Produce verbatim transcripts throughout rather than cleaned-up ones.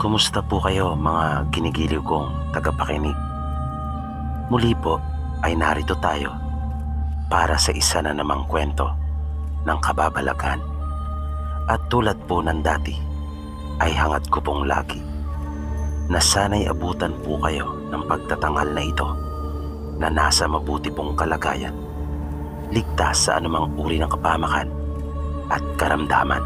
Kumusta po kayo mga ginigiliw kong tagapakinig? Muli po ay narito tayo para sa isa na namang kwento ng kababalagan. At tulad po ng dati ay hangad ko pong lagi na sana'y abutan po kayo ng pagtatangal na ito na nasa mabuti pong kalagayan, ligtas sa anumang uri ng kapamakan at karamdaman.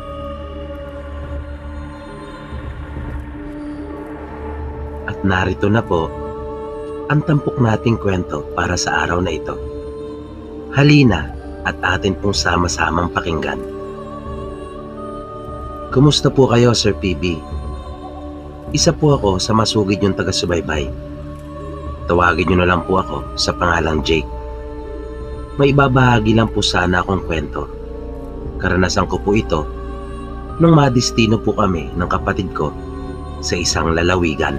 At narito na po ang tampok nating kwento para sa araw na ito. Halina at atin pong sama-samang pakinggan. Kumusta po kayo, Sir P B? Isa po ako sa masugid yung taga-subaybay. Tawagin niyo na lang po ako sa pangalang Jake. May ibabahagi lang po sana akong kwento. Karanasan ko po ito nung madistino po kami ng kapatid ko sa isang lalawigan.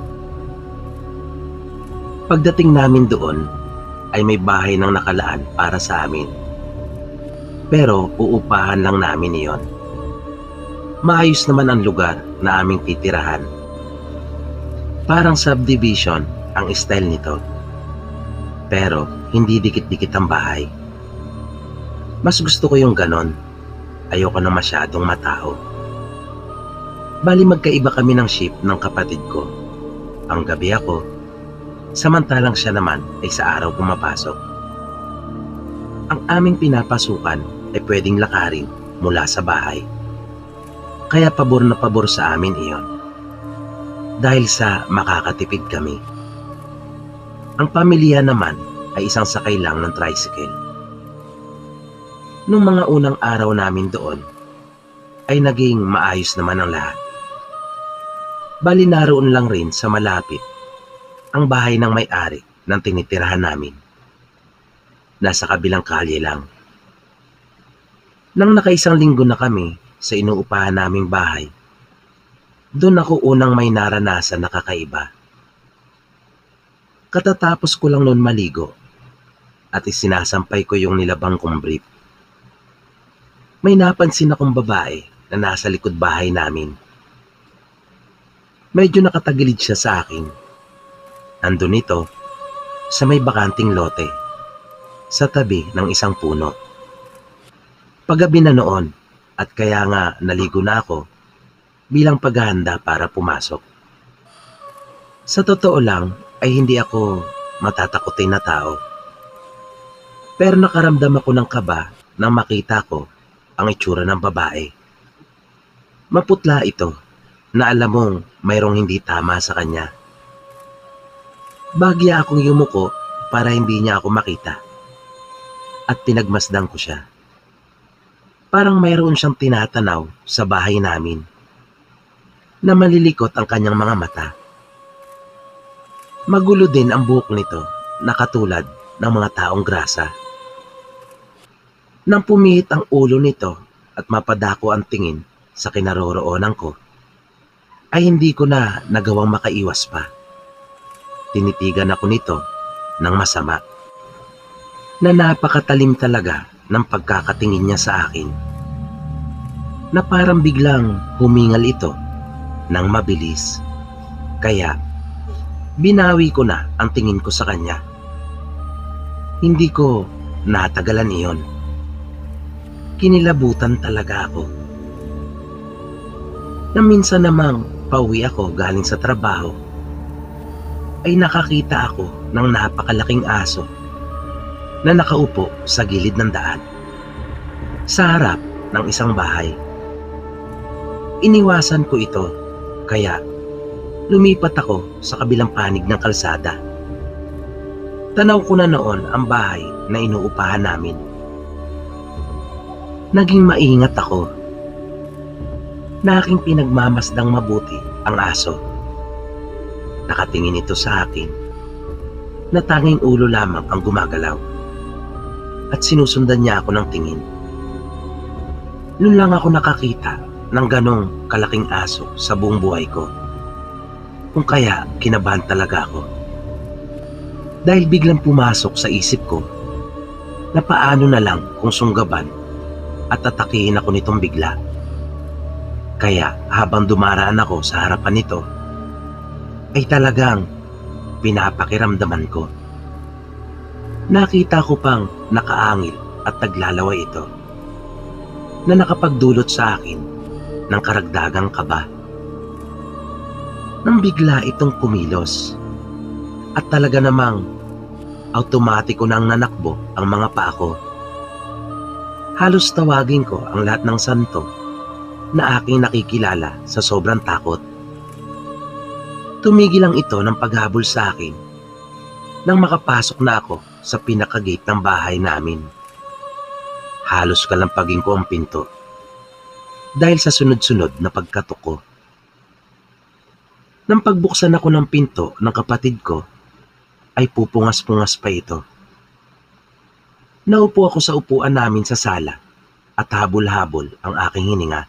Pagdating namin doon ay may bahay nang nakalaan para sa amin. Pero uupahan lang namin iyon. Maayos naman ang lugar na aming titirahan. Parang subdivision ang style nito. Pero hindi dikit-dikit ang bahay. Mas gusto ko yung ganon. Ayoko na masyadong matao. Bali magkaiba kami ng shift ng kapatid ko. Ang gabi ako, samantalang siya naman ay sa araw pumapasok. Ang aming pinapasukan ay pwedeng lakarin mula sa bahay. Kaya pabor na pabor sa amin iyon. Dahil sa makakatipid kami. Ang pamilya naman ay isang sakay lang ng tricycle. Nung mga unang araw namin doon, ay naging maayos naman ang lahat. Bali naroon lang rin sa malapit ang bahay ng may-ari ng tinitirahan namin. Nasa kabilang kalye lang. Nang nakaisang linggo na kami sa inuupahan naming bahay, doon ako unang may naranasan na kakaiba. Katatapos ko lang noon maligo at isinasampay ko yung nilabang kong brief. May napansin akong babae na nasa likod bahay namin. Medyo nakatagilid siya sa akin. Nandun ito sa may bakanting lote sa tabi ng isang puno. Paggabi na noon at kaya nga naligo na ako bilang paghahanda para pumasok. Sa totoo lang ay hindi ako matatakotin na tao. Pero nakaramdam ako ng kaba nang makita ko ang itsura ng babae. Maputla ito na alam mong mayroong hindi tama sa kanya. Bagya akong yumuko para hindi niya ako makita at pinagmasdan ko siya. Parang mayroon siyang tinatanaw sa bahay namin na malilikot ang kanyang mga mata. Magulo din ang buhok nito na katulad ng mga taong grasa. Nang pumihit ang ulo nito at mapadako ang tingin sa kinaroroonan ko, ay hindi ko na nagawang makaiwas pa. Tinitigan ako nito ng masama. Na napakatalim talaga ng pagkakatingin niya sa akin. Na parang biglang humingal ito ng mabilis. Kaya binawi ko na ang tingin ko sa kanya. Hindi ko natagalan iyon. Kinilabutan talaga ako. Na minsan namang pauwi ako galing sa trabaho, ay nakakita ako ng napakalaking aso na nakaupo sa gilid ng daan sa harap ng isang bahay. Iniwasan ko ito kaya lumipat ako sa kabilang panig ng kalsada. Tanaw ko na noon ang bahay na inuupahan namin. Naging maingat ako. Na aking pinagmamasdang mabuti ang aso. Nakatingin ito sa akin na tanging ulo lamang ang gumagalaw at sinusundan niya ako ng tingin. Noon lang ako nakakita ng ganong kalaking aso sa buong buhay ko. Kung kaya kinabahan talaga ako. Dahil biglang pumasok sa isip ko na paano na lang kung sunggaban at tatakihin ako nitong bigla. Kaya habang dumaraan ako sa harapan nito, ay talagang pinapakiramdaman ko. Nakita ko pang nakaangil at naglalaway ito na nakapagdulot sa akin ng karagdagang kaba. Nang bigla itong kumilos at talaga namang automatiko nang nanakbo ang mga paa ko. Halos tawagin ko ang lahat ng santo na aking nakikilala sa sobrang takot. Tumigil lang ito ng paghabol sa akin nang makapasok na ako sa pinaka-gate ng bahay namin. Halos kalampagin ko ang pinto dahil sa sunod-sunod na pagkatok ko. Nang pagbuksan ako ng pinto ng kapatid ko, ay pupungas-pungas pa ito. Naupo ako sa upuan namin sa sala at habol-habol ang aking hininga.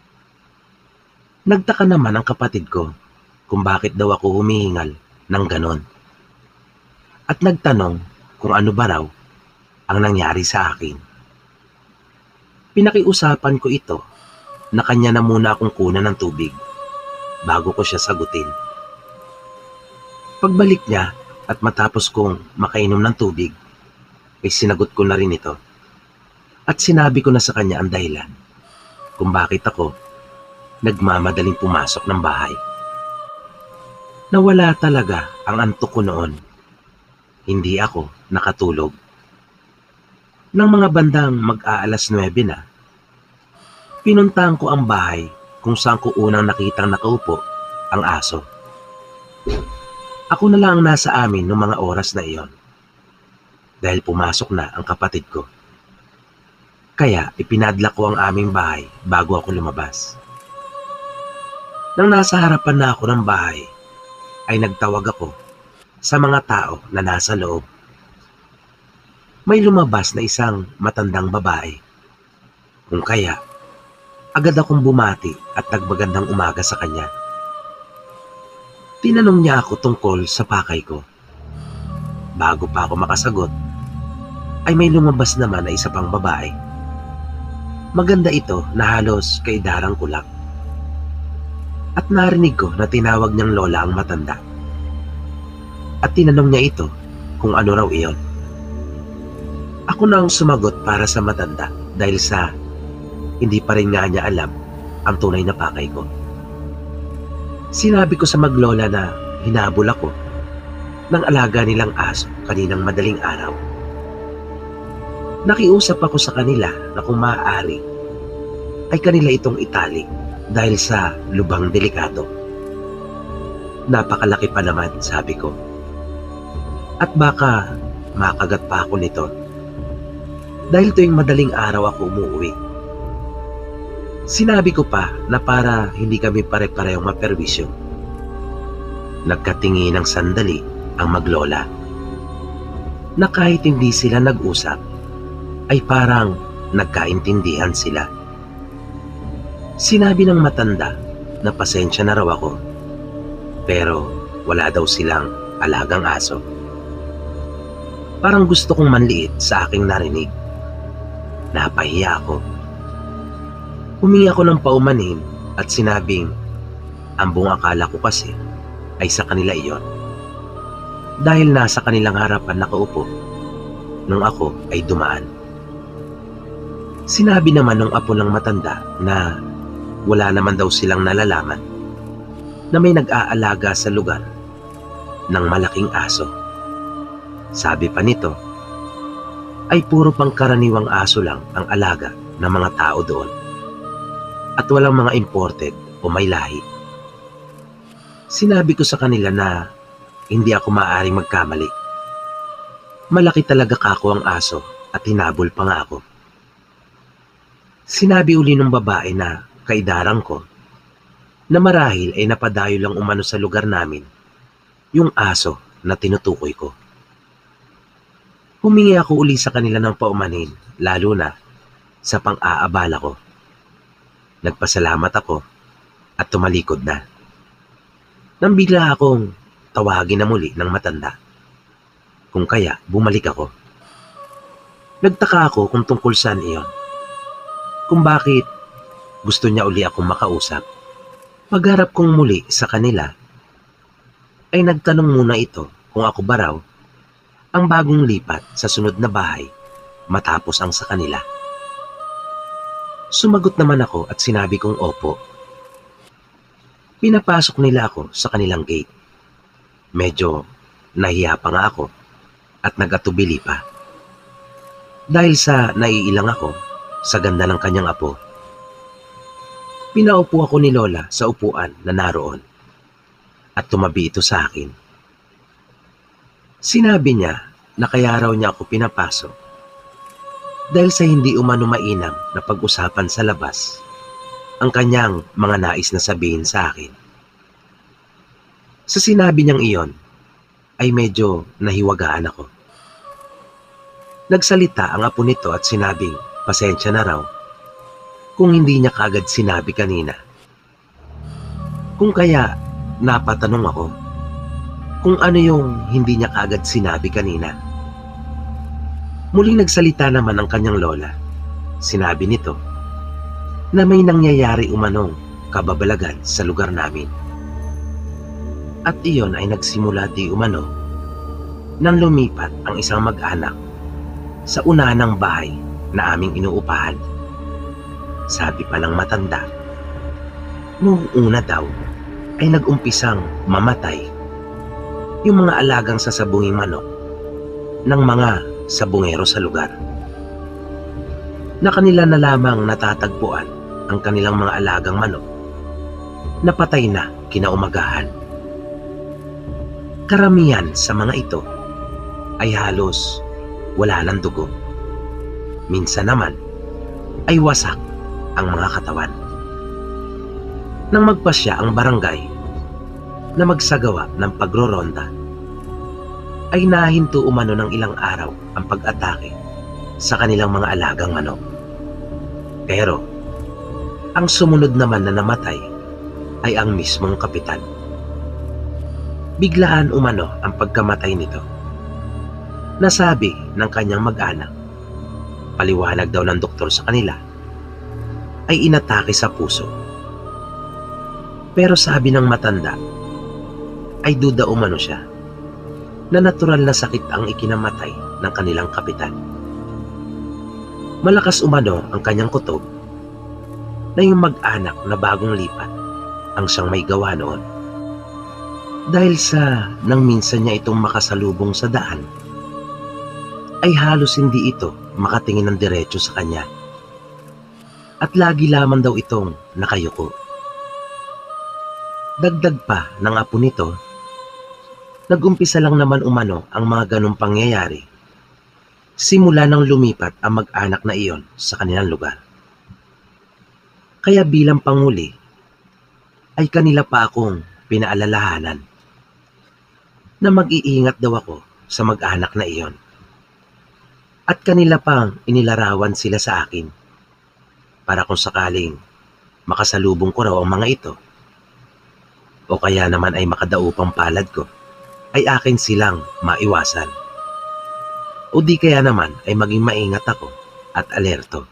Nagtaka naman ang kapatid ko kung bakit daw ako humihingal ng ganon. At nagtanong kung ano ba raw ang nangyari sa akin. Pinakiusapan ko ito na kanya na muna akong kunan ng tubig bago ko siya sagutin. Pagbalik niya at matapos kong makainom ng tubig, ay sinagot ko na rin ito. At sinabi ko na sa kanya ang dahilan kung bakit ako nagmamadaling pumasok ng bahay. Nawala talaga ang antok ko noon. Hindi ako nakatulog. Nang mga bandang mag-aalas nuwebe na, pinuntahan ko ang bahay kung saan ko unang nakitang nakaupo ang aso. Ako na lang nasa amin noong mga oras na iyon dahil pumasok na ang kapatid ko. Kaya ipinadlock ko ang aming bahay bago ako lumabas. Nang nasa harapan na ako ng bahay, ay nagtawag ako sa mga tao na nasa loob. May lumabas na isang matandang babae. Kung kaya, agad akong bumati at nagmagandang umaga sa kanya. Tinanong niya ako tungkol sa pakay ko. Bago pa ako makasagot, ay may lumabas naman na isa pang babae. Maganda ito na halos kaidarang ko lang. At narinig ko na tinawag niyang lola ang matanda. At tinanong niya ito kung ano raw iyon. Ako na ang sumagot para sa matanda dahil sa hindi pa rin nga niya alam ang tunay na pakay ko. Sinabi ko sa maglola na hinabol ako ng alaga nilang aso kaninang madaling araw. Nakiusap ako sa kanila na kung maaari ay kanila itong itali dahil sa lubhang delikado. Napakalaki pa naman, sabi ko. At baka makagat pa ako nito dahil tuwing madaling araw ako umuwi. Sinabi ko pa na para hindi kami pare-parehong maperwisyo. Nagkatingin ng sandali ang maglola na kahit hindi sila nag-usap ay parang nagkaintindihan sila. Sinabi ng matanda na pasensya na raw ako pero wala daw silang alagang aso. Parang gusto kong manliit sa aking narinig. Napahiya ako. Humingi ako ng paumanhin at sinabing ang buong akala ko kasi ay sa kanila iyon. Dahil nasa kanilang harapan nakaupo nung ako ay dumaan. Sinabi naman ng apo ng matanda na wala naman daw silang nalalaman na may nag-aalaga sa lugar ng malaking aso. Sabi pa nito ay puro pangkaraniwang aso lang ang alaga ng mga tao doon at walang mga imported o may lahi. Sinabi ko sa kanila na hindi ako maaaring magkamali. Malaki talaga kako ang aso at hinabol pa nga ako. Sinabi uli ng babae na kaidarang ko na marahil ay napadayo lang umano sa lugar namin yung aso na tinutukoy ko. Humingi ako uli sa kanila ng paumanhin, lalo na sa pang-aabala ko. Nagpasalamat ako at tumalikod na. Nang bigla akong tawagin na muli ng matanda. Kung kaya bumalik ako. Nagtaka ako kung tungkol saan iyon. Kung bakit gusto niya uli akong makausap. Pagharap kong muli sa kanila, ay nagtanong muna ito kung ako ba raw ang bagong lipat sa sunod na bahay matapos ang sa kanila. Sumagot naman ako at sinabi kong opo. Pinapasok nila ako sa kanilang gate. Medyo nahiya pa nga ako at nag-atubili pa. Dahil sa naiilang ako sa ganda ng kanyang apo. Pinaupo ako ni Lola sa upuan na naroon at tumabi ito sa akin. Sinabi niya na kaya raw niya ako pinapasok dahil sa hindi umano mainam na pag-usapan sa labas ang kanyang mga nais na sabihin sa akin. Sa sinabi niyang iyon ay medyo nahiwagaan ako. Nagsalita ang apo nito at sinabing pasensya na raw kung hindi niya kaagad sinabi kanina. Kung kaya napatanong ako kung ano yung hindi niya kaagad sinabi kanina. Muling nagsalita naman ang kanyang lola. Sinabi nito na may nangyayari umanong kababalagan sa lugar namin. At iyon ay nagsimula di umano nang lumipat ang isang mag-anak sa unanang bahay na aming inuupahan. Sabi pa ng matanda, noong una daw ay nag-umpisang mamatay yung mga alagang sasabunging manok ng mga sabungero sa lugar. Na kanila na lamang natatagpuan ang kanilang mga alagang manok na patay na kinaumagahan. Karamihan sa mga ito ay halos wala ng dugo. Minsan naman ay wasak ang mga katawan. Nang magpasya ang barangay na magsagawa ng pagroronda, ay nahinto umano ng ilang araw ang pag-atake sa kanilang mga alagang manok. Pero ang sumunod naman na namatay ay ang mismong kapitan. Biglaan umano ang pagkamatay nito. Nasabi ng kanyang mag-anak, paliwanag daw ng doktor sa kanila, ay inatake sa puso. Pero sabi ng matanda, ay duda umano siya na natural na sakit ang ikinamatay ng kanilang kapitan. Malakas umano ang kanyang kutob na yung mag-anak na bagong lipat ang siyang may gawa noon. Dahil sa nang minsan niya itong makasalubong sa daan, ay halos hindi ito makatingin ng diretso sa kanya. At lagi lamang daw itong nakayuko. Dagdag pa ng apo nito, nag-umpisa lang naman umano ang mga ganong pangyayari simula nang lumipat ang mag-anak na iyon sa kanilang lugar. Kaya bilang panguli, ay kanila pa akong pinaalalahanan na mag-iingat daw ako sa mag-anak na iyon. At kanila pang inilarawan sila sa akin para kung sakaling makasalubong ko raw ang mga ito o kaya naman ay makadaupang palad ko, ay akin silang maiwasan. O di kaya naman ay maging maingat ako at alerto.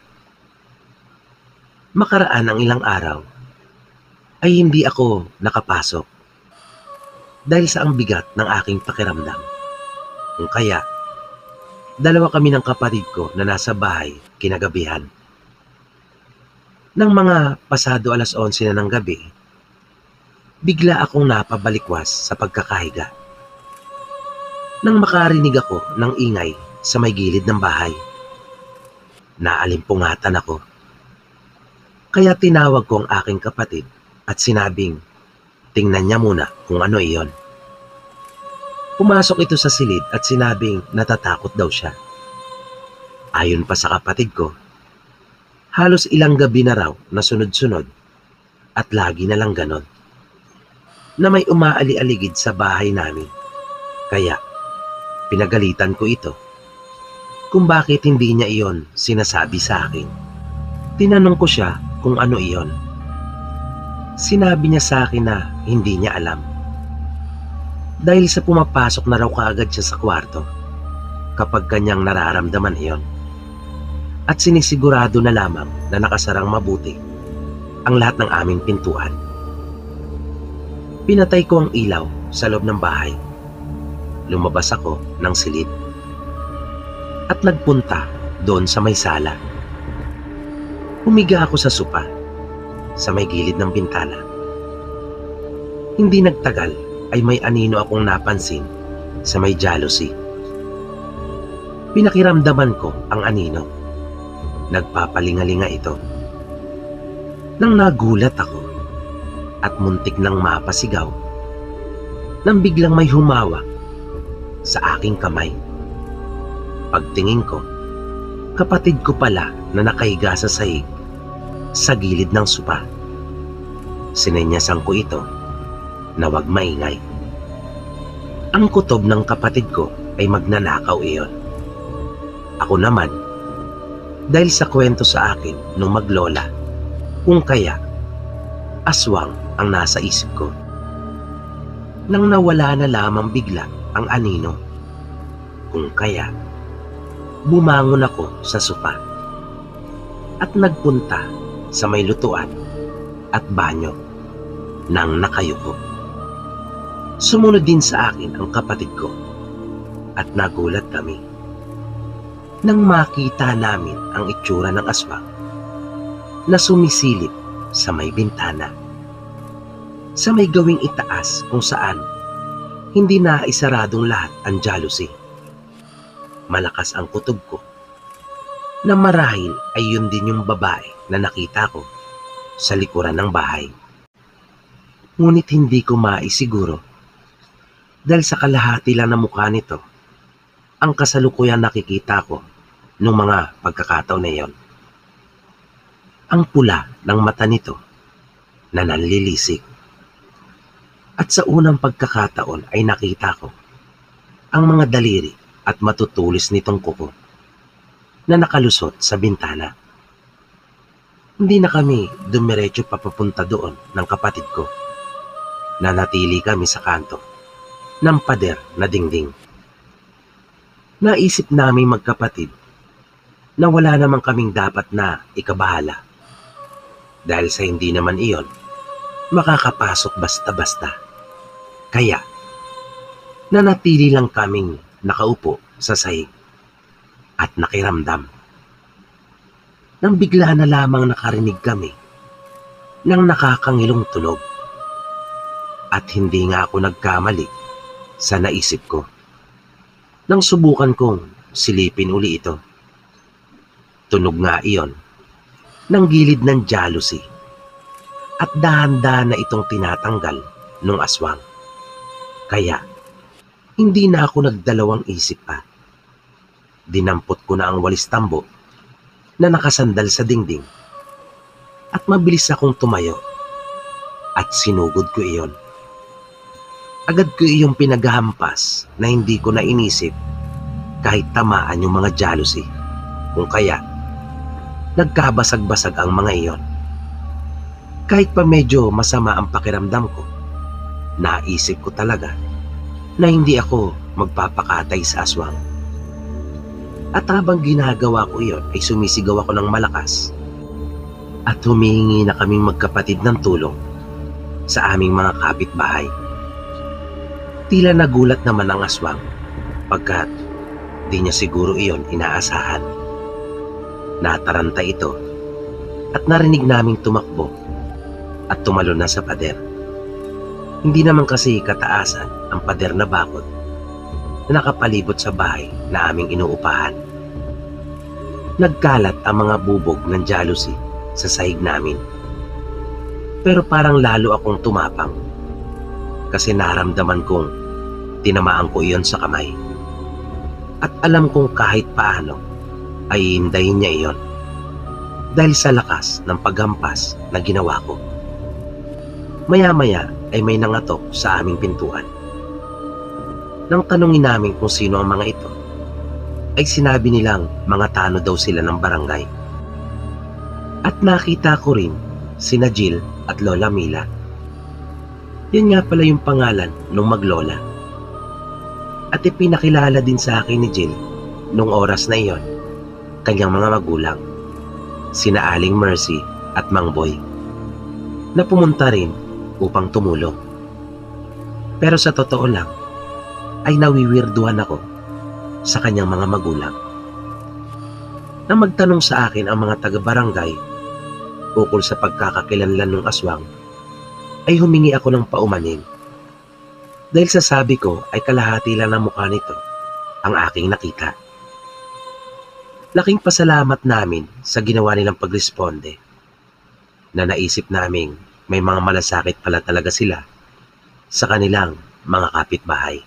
Makaraan ang ilang araw ay hindi ako nakapasok dahil sa ang bigat ng aking pakiramdam. Kung kaya, dalawa kami ng kapatid ko na nasa bahay kinagabihan. Nang mga pasado alas onse na ng gabi, bigla akong napabalikwas sa pagkakahiga. Nang makarinig ako ng ingay sa may gilid ng bahay, naalimpungatan ako. Kaya tinawag ko ang aking kapatid at sinabing, tingnan niya muna kung ano iyon. Pumasok ito sa silid at sinabing natatakot daw siya. Ayon pa sa kapatid ko, halos ilang gabi na raw na sunod-sunod at lagi na lang ganon, na may umaali-aligid sa bahay namin. Kaya pinagalitan ko ito kung bakit hindi niya iyon sinasabi sa akin. Tinanong ko siya kung ano iyon. Sinabi niya sa akin na hindi niya alam. Dahil sa pumapasok na raw kaagad siya sa kwarto kapag kanyang nararamdaman iyon. At sinisigurado na lamang na nakasarang mabuti ang lahat ng aming pintuan. Pinatay ko ang ilaw sa loob ng bahay. Lumabas ako ng silid at nagpunta doon sa may sala. Humiga ako sa sopa sa may gilid ng bintana. Hindi nagtagal ay may anino akong napansin sa may jealousy. Pinakiramdaman ko ang anino. Nagpapalingalinga ito. Nang nagulat ako at muntik nang mapasigaw, nang biglang may humawak sa aking kamay. Pagtingin ko, kapatid ko pala na nakahiga sa sahig sa gilid ng sopa. Sinenyasan ko ito na wag maingay. Ang kutob ng kapatid ko ay magnanakaw iyon. Ako naman, dahil sa kwento sa akin nung maglola, kung kaya, aswang ang nasa isip ko. Nang nawala na lamang bigla ang anino, kung kaya, bumangon ako sa sopa at nagpunta sa may lutuan at banyo nang nakayuko. Sumunod din sa akin ang kapatid ko at nagulat kami nang makita namin ang itsura ng aswang na sumisilip sa may bintana. Sa may gawing itaas kung saan hindi na isaradong lahat ang jealousy. Malakas ang kutob ko na marahil ay yun din yung babae na nakita ko sa likuran ng bahay. Ngunit hindi ko maisiguro dahil sa kalahati lang na mukha nito ang kasalukuyan nakikita ko nung mga pagkakataon na iyon. Ang pula ng mata nito na nanlilisik. At sa unang pagkakataon ay nakita ko ang mga daliri at matutulis nitong kuko na nakalusot sa bintana. Hindi na kami dumiretso papapunta doon ng kapatid ko. Nanatili kami sa kanto ng pader na dingding. Naisip namin magkapatid na wala naman kaming dapat na ikabahala. Dahil sa hindi naman iyon, makakapasok basta-basta. Kaya, nanatili lang kaming nakaupo sa sahig at nakiramdam. Nang bigla na lamang nakarinig kami ng nakakangilong tunog. At hindi nga ako nagkamali sa naisip ko. Nang subukan kong silipin uli ito, tunog nga iyon ng gilid ng jealousy at dahan-dahan na itong tinatanggal ng aswang. Kaya, hindi na ako nagdalawang isip pa. Dinampot ko na ang walis tambo na nakasandal sa dingding at mabilis akong tumayo at sinugod ko iyon. Agad ko iyong pinaghahampas na hindi ko na inisip kahit tamaan yung mga jealousy. Kung kaya, nagkabasag-basag ang mga iyon. Kahit pa medyo masama ang pakiramdam ko, naisip ko talaga na hindi ako magpapakatay sa aswang. At habang ginagawa ko iyon ay sumisigaw ako ng malakas at humihingi na kaming magkapatid ng tulong sa aming mga kapitbahay. Tila nagulat naman ang aswang pagkat di niya siguro iyon inaasahan. Nataranta ito at narinig naming tumakbo at tumalon na sa pader. Hindi naman kasi kataasan ang pader na bakod na nakapalibot sa bahay na aming inuupahan. Nagkalat ang mga bubog ng jealousy sa sahig namin. Pero parang lalo akong tumapang kasi naramdaman kong tinamaan ko iyon sa kamay. At alam kong kahit paano ay hindayin niya iyon dahil sa lakas ng paghampas na ginawa ko. Maya-maya ay may nangatok sa aming pintuan. Nang tanungin namin kung sino ang mga ito, ay sinabi nilang mga tano daw sila ng barangay. At nakita ko rin sina Jill at Lola Mila. Yan nga pala yung pangalan nung maglola. At ipinakilala din sa akin ni Jill nung oras na iyon kanyang mga magulang, sina Aling Mercy at Mang Boy. na pumunta rin upang tumulong. Pero sa totoo lang, ay nawiwirduhan ako sa kanyang mga magulang. Nang magtanong sa akin ang mga taga-barangay ukol sa pagkakakilanlan ng aswang, ay humingi ako ng paumanin. Dahil sa sabi ko ay kalahati lang ng mukha nito ang aking nakita. Laking pasalamat namin sa ginawa nilang pagresponde, na naisip naming may mga malasakit pala talaga sila sa kanilang mga kapitbahay.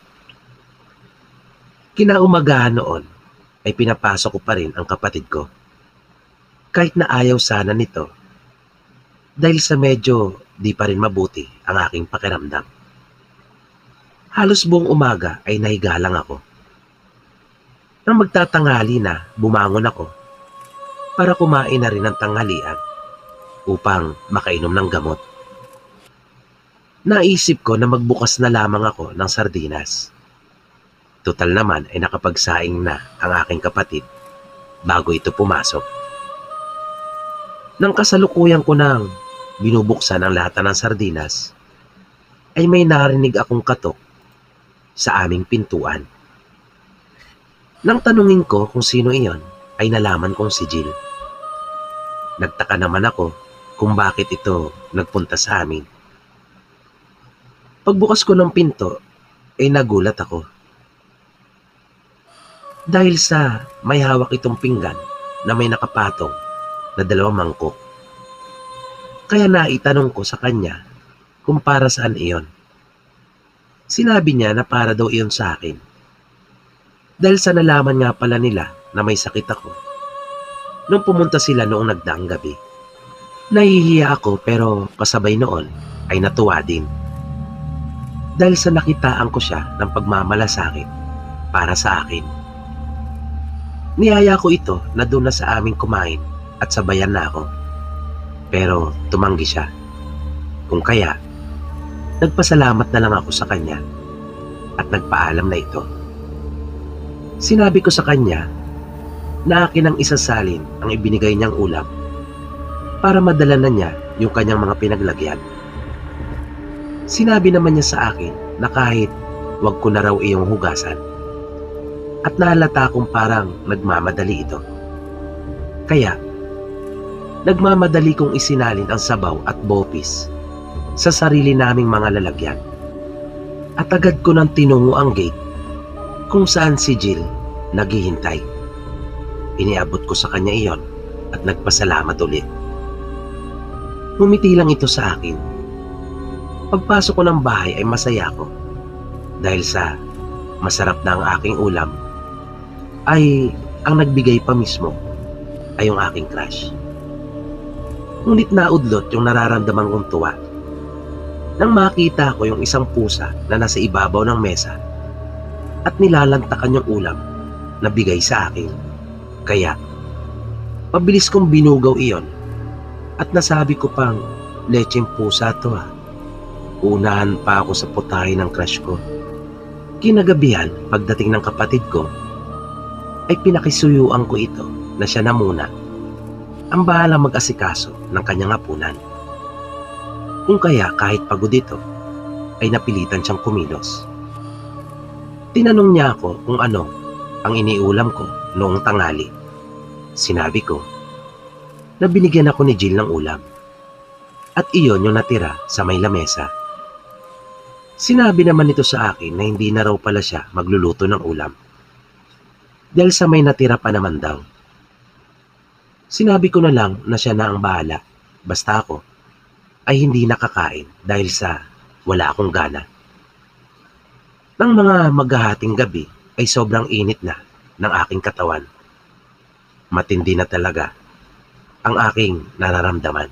Kinaumagahan noon ay pinapasok ko pa rin ang kapatid ko, kahit na ayaw sana nito dahil sa medyo di pa rin mabuti ang aking pakiramdam. Halos buong umaga ay nahiga lang ako. Nang magtatanghali na, bumangon ako para kumain na rin ng tanghalian upang makainom ng gamot. Naisip ko na magbukas na lamang ako ng sardinas. Total naman ay nakapagsaing na ang aking kapatid bago ito pumasok. Nang kasalukuyan ko nang binubuksan ang lahat ng sardinas, ay may narinig akong katok sa aming pintuan. Nang tanungin ko kung sino iyon, ay nalaman kong si Jill. Nagtaka naman ako kung bakit ito nagpunta sa amin. Pagbukas ko ng pinto, ay nagulat ako. Dahil sa may hawak itong pinggan na may nakapatong na dalawang mangkok. Kaya naitanong ko sa kanya kung para saan iyon. Sinabi niya na para daw iyon sa akin. Dahil sa nalaman nga pala nila na may sakit ako nung pumunta sila noong nagdaang gabi. Nahihiya ako pero kasabay noon ay natuwa din. Dahil sa nakitaan ko siya ng pagmamalasakit para sa akin. Niyaya ko ito na doon na sa aming kumain at sabayan na ako. Pero tumanggi siya. Kung kaya, nagpasalamat na lang ako sa kanya at nagpaalam na ito. Sinabi ko sa kanya na akin ang isasalin ang ibinigay niyang ulam para madala na niya yung kanyang mga pinaglagyan. Sinabi naman niya sa akin na kahit wag ko na raw iyong hugasan, at nahalata kong parang nagmamadali ito. Kaya, nagmamadali kong isinalin ang sabaw at bopis sa sarili naming mga lalagyan. At agad ko nang tinungo ang gate kung saan si Jill naghihintay. Iniabot ko sa kanya iyon at nagpasalamat ulit. Ngumiti lang ito sa akin. Pagpasok ko ng bahay ay masaya ako dahil sa masarap na ang aking ulam ay ang nagbigay pa mismo ay yung aking crush. Ngunit naudlot yung nararamdaman kong tuwa nang makita ko yung isang pusa na nasa ibabaw ng mesa at nilalantakan yung ulam na bigay sa akin. Kaya, mabilis kong binugaw iyon at nasabi ko pang, lecheng pusa to ha. Unahan pa ako sa putahe ng crush ko. Kinagabihan, pagdating ng kapatid ko, ay pinakisuyuan ko ito na siya na muna ang bahala mag-asikaso ng kanyang hapunan. Kung kaya kahit pagod ito, ay napilitan siyang kumilos. Tinanong niya ako kung ano ang iniulam ko noong tanghali. Sinabi ko na binigyan ako ni Jill ng ulam at iyon yung natira sa may lamesa. Sinabi naman nito sa akin na hindi na raw pala siya magluluto ng ulam dahil sa may natira pa naman daw. Sinabi ko na lang na siya na ang bahala, basta ako ay hindi nakakain dahil sa wala akong gana. Nang mga maghahating gabi ay sobrang init na ng aking katawan. Matindi na talaga ang aking nararamdaman.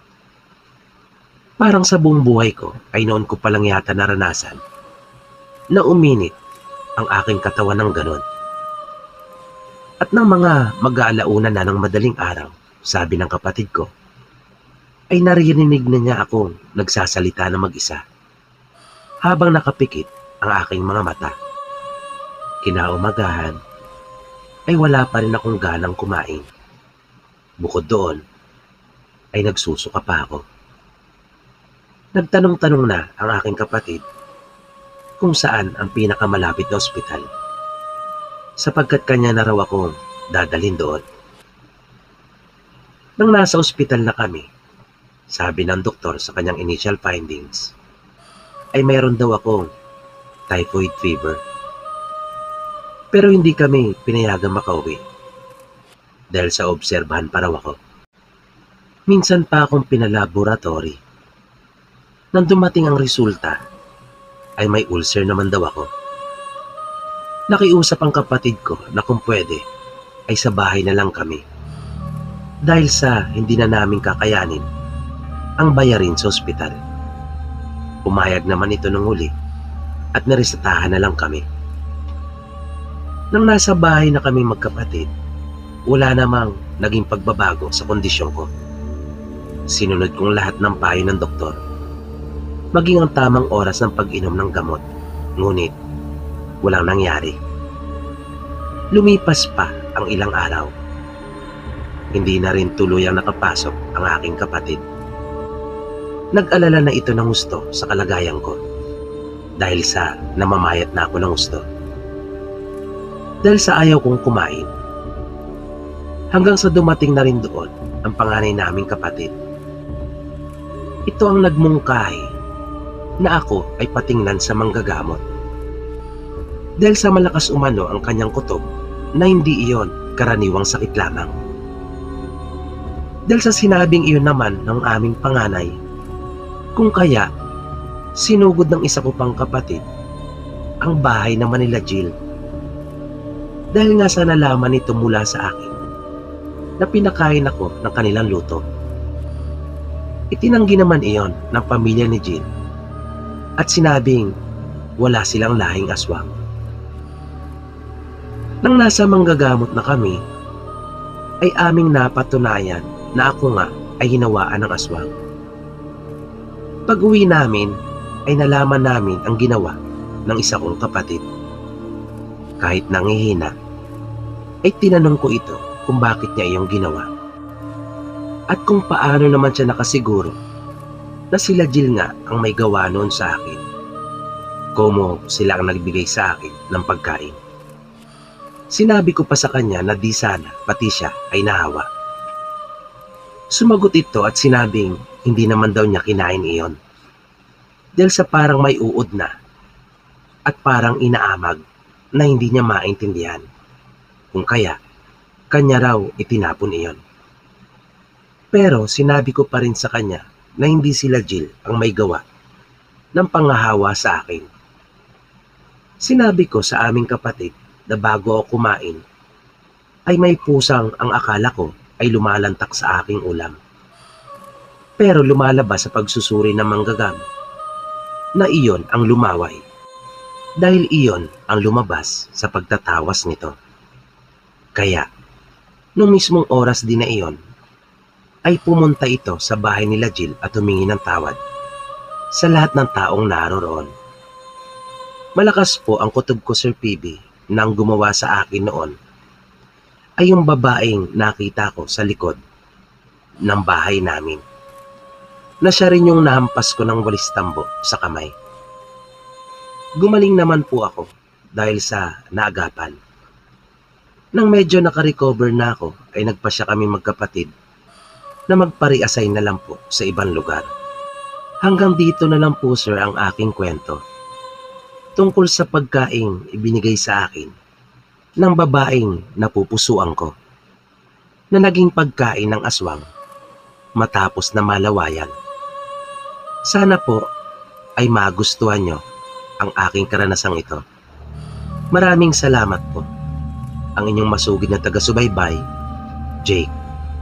Parang sa buong buhay ko ay noon ko palang yata naranasan na uminit ang aking katawan ng ganon. At ng mga mag-aalauna na ng madaling araw, sabi ng kapatid ko, ay naririnig na niya akong nagsasalita na mag-isa habang nakapikit ang aking mga mata. Kinaumagahan ay wala pa rin akong ganang kumain. Bukod doon ay nagsusuka pa ako. Nagtanong-tanong na ang aking kapatid kung saan ang pinakamalapit na ospital, sapagkat kanya na raw akong dadalhin doon. Nang nasa ospital na kami, sabi ng doktor sa kanyang initial findings, ay mayroon daw akong typhoid fever. Pero hindi kami pinayagang makauwi dahil sa obserbahan pa raw ako. Minsan pa akong pinalaboratory. Nang dumating ang resulta, ay may ulcer naman daw ako. Nakiusap ang kapatid ko na kung pwede, ay sa bahay na lang kami. Dahil sa hindi na namin kakayanin ang bayarin sa ospital. Pumayag naman ito nung huli at naresetahan na lang kami. Nang nasa bahay na kami magkapatid, wala namang naging pagbabago sa kondisyon ko. Sinunod kong lahat ng payo ng doktor, maging ang tamang oras ng pag-inom ng gamot. Ngunit, walang nangyari. Lumipas pa ang ilang araw. Hindi na rin tuluyang nakapasok ang aking kapatid. Nag-alala na ito ng gusto sa kalagayan ko dahil sa namamayat na ako ng gusto. Dahil sa ayaw kong kumain. Hanggang sa dumating na rin doon ang panganay naming kapatid. Ito ang nagmungkahi na ako ay patingnan sa manggagamot. Dahil sa malakas umano ang kanyang kutob na hindi iyon karaniwang sakit lamang. Dahil sa sinabing iyon naman ng aming panganay, kung kaya sinugod ng isa ko pang kapatid ang bahay na Manila Jill. Dahil nga sa nalaman nito mula sa akin na pinakain ako ng kanilang luto. Itinanggi naman iyon ng pamilya ni Jill at sinabing wala silang lahing aswang. Nang nasa manggagamot na kami, ay aming napatunayan na ako nga ay hinawaan ng aswang. Pag-uwi namin ay nalaman namin ang ginawa ng isa kong kapatid. Kahit nangihina, ay tinanong ko ito kung bakit niya iyong ginawa. At kung paano naman siya nakasiguro na sila Jill nga ang may gawa noon sa akin. Como sila ang nagbigay sa akin ng pagkain. Sinabi ko pa sa kanya na di sana pati siya ay nahawa. Sumagot ito at sinabing hindi naman daw niya kinain iyon. Dahil sa parang may uod na at parang inaamag na hindi niya maintindihan. Kung kaya, kanya raw itinapon iyon. Pero sinabi ko pa rin sa kanya na hindi sila Jill ang may gawa ng pangahawa sa akin. Sinabi ko sa aming kapatid na bago ako kumain, ay may pusang ang akala ko ay lumalantak sa aking ulam. Pero lumalabas sa pagsusuri ng manggagamot na iyon ang lumaway. Dahil iyon ang lumabas sa pagtatawas nito. Kaya, nung mismong oras din na iyon, ay pumunta ito sa bahay nila Jill at humingi ng tawad sa lahat ng taong naroroon. Malakas po ang kutob ko, Sir P B, nang gumawa sa akin noon ay yung babaeng nakita ko sa likod ng bahay namin, na siya rin yung nahampas ko ng walis tambo sa kamay. Gumaling naman po ako dahil sa naagapan. Nang medyo nakarecover na ako ay nagpasya kami magkapatid na magpari-assign na lang po sa ibang lugar. Hanggang dito na lang po, sir, ang aking kwento tungkol sa pagkaing ibinigay sa akin ng babaeng napupusuan ko na naging pagkain ng aswang matapos na malawayan. Sana po ay magustuhan nyo ang aking karanasang ito. Maraming salamat po. Ang inyong masugid na taga-subaybay, Jake.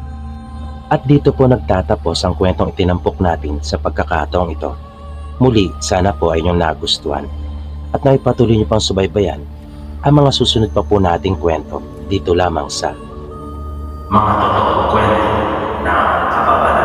At dito po nagtatapos ang kwentong itinampok natin sa pagkakataong ito. Muli, sana po ay inyong nagustuhan at naipatuloy niyo pang subaybayan ang mga susunod pa po nating kwento dito lamang sa Mga Totoong Kwento ng Kababalagan.